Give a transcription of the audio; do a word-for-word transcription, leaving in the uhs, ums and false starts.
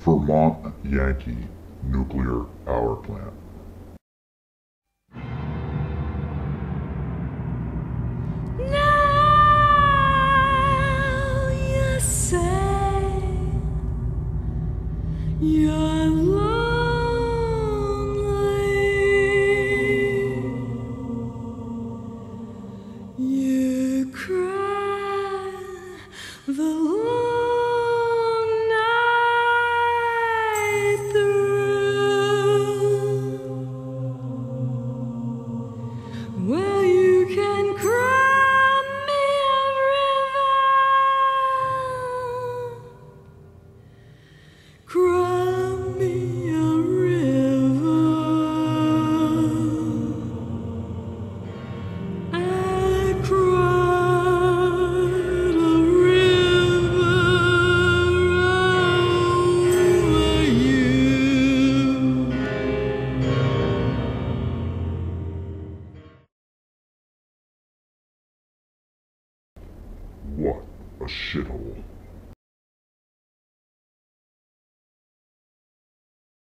Vermont Yankee Nuclear Power Plant. Now you say you're lonely. You cry the long night through. Well, you can cry me a river, cry me a river. I cried a river over you. What a shithole.